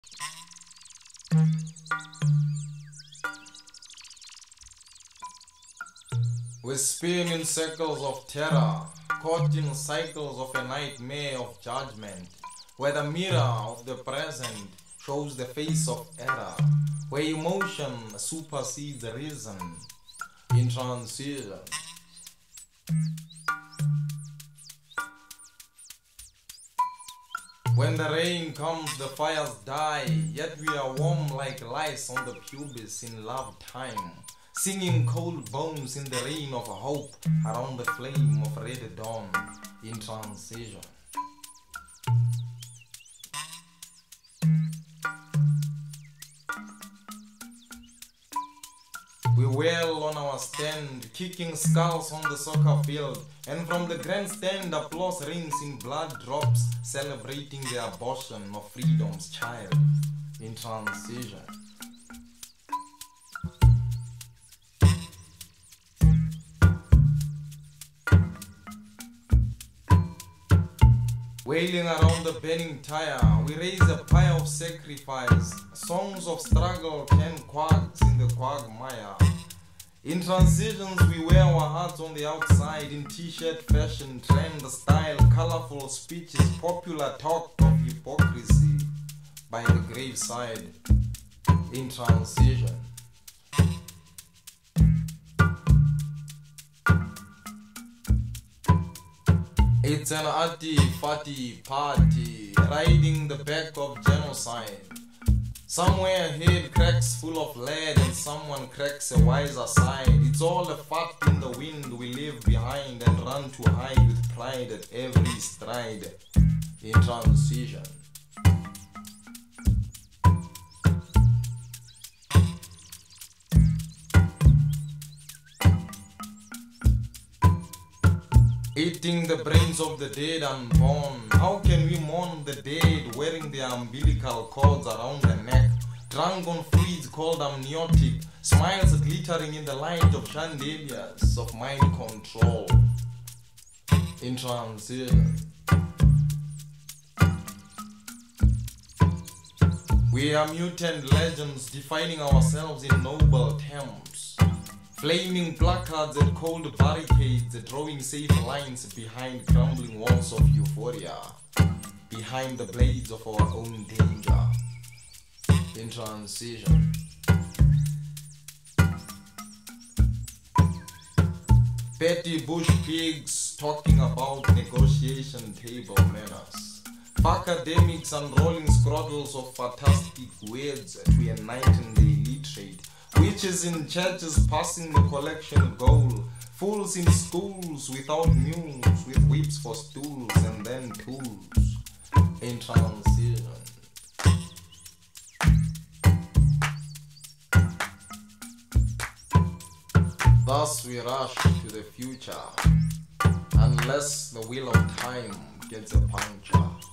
We spin in circles of terror, caught in cycles of a nightmare of judgment, where the mirror of the present shows the face of error, where emotion supersedes reason in transition. When the rain comes, the fires die, yet we are warm like lice on the pubis in love time, singing cold bones in the rain of hope around the flame of red dawn in transition. We wail on our stand, kicking skulls on the soccer field, and from the grandstand applause rings in blood drops, celebrating the abortion of freedom's child in transition. Wailing around the burning tire, we raise a pyre of sacrifice. Songs of struggle turn quags in the quagmire. In transitions, we wear our hearts on the outside in t-shirt fashion, trend style, colorful speeches, popular talk of hypocrisy by the graveside. In transition. It's an arty-fatty party, riding the back of genocide. Somewhere ahead cracks full of lead and someone cracks a wiser side. It's all a fart in the wind we leave behind and run to hide with pride at every stride. In transition. Eating the brains of the dead unborn. How can we mourn the dead wearing their umbilical cords around the neck? Drunk on fluids called amniotic, smiles glittering in the light of chandeliers of mind control. In transition. We are mutant legends defining ourselves in noble terms. Flaming placards and cold barricades, drawing safe lines behind crumbling walls of euphoria, behind the blades of our own danger. In transition. Petty bush pigs talking about negotiation table manners. Academics unrolling scroggles of fantastic words to enlighten the illiterate. Witches in churches passing the collection goal. Fools in schools without mules, with whips for stools and then tools. In transition. Thus we rush to the future, unless the wheel of time gets a puncture.